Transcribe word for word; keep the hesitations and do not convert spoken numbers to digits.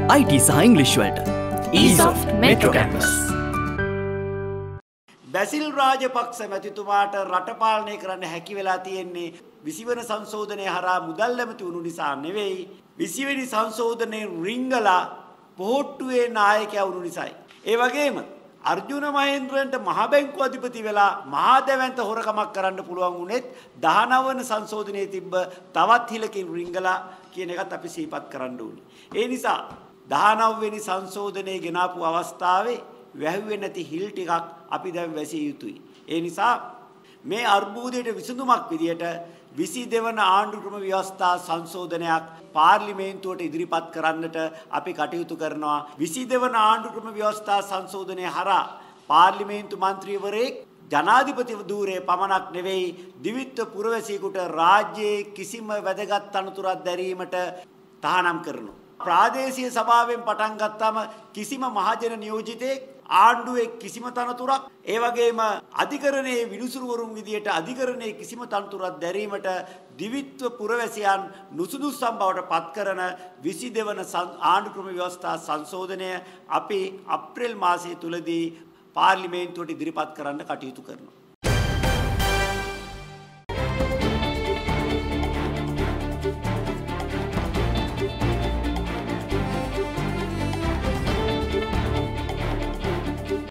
I T සහ ඉංග්‍රීසි වලට eSoft Metro Campus. Basil Rajapaksa මැතිතුමාට රට පාලනය කරන්න හැකි වෙලා තියෙන්නේ විසි වන සංශෝධනයේ හරහා මුදල් ඇමති වුණු නිසා නෙවෙයි, විසි වෙනි සංශෝධනයේ රිංගලා පොහොට්ටුවේ නායකයා වුණු නිසායි. ඒ වගේම අර්ජුන මහේන්ද්‍රන්ට මහ බැංකුව අධිපති වෙලා මහා දැවැන්ත හොරකමක් කරන්න පුළුවන් වුණෙත් දහනව වන සංශෝධනයේ තිබ්බ තවත් හිලකින් රිංගලා කියන එකත් අපි සිහිපත් කරන්න ඕනේ. ඒ නිසා දහනව වෙනි සංශෝධනයේ ගෙනාපු අවස්ථාවේ වැහුවේ නැති හිල් ටිකක් අපි දැන් වැසිය යුතුයි. ඒ නිසා මේ අර්බුදයට විසඳුමක් විදියට විසි දෙවන ආණ්ඩු ක්‍රම ව්‍යවස්ථා සංශෝධනයක් පාර්ලිමේන්තුවට ඉදිරිපත් කරන්නට අපි කටයුතු කරනවා. විසි දෙවන ආණ්ඩු ක්‍රම ව්‍යවස්ථා සංශෝධනය හරහා පාර්ලිමේන්තු මන්ත්‍රීවරයෙක් ජනාධිපති ධූරයේ පමණක් නෙවෙයි දිවිත්ව පුරවැසියෙකුට රාජ්‍යයේ කිසිම වැදගත් තනතුරක් දැරීමට තහනම් කරනවා. ප්‍රාදේශීය සභාවෙන් පටන් ගත්තාම කිසිම මහජන නියෝජිතයෙක් ආණ්ඩුවේ කිසිම තනතුරක්, ඒ වගේම අධිකරණයේ විනිසුරුවරුන් විදියට අධිකරණයේ කිසිම තනතුරක් දැරීමට දිවිත්ව පුරවැසියන් නුසුදුසුම් බවට පත් කරන විසි දෙවන ආණ්ඩු ක්‍රම ව්‍යවස්ථා සංශෝධනය අපි අප්‍රේල් මාසයේ තුලදී පාර්ලිමේන්තුවට ඉදිරිපත් කරන්න කටයුතු කරනවා.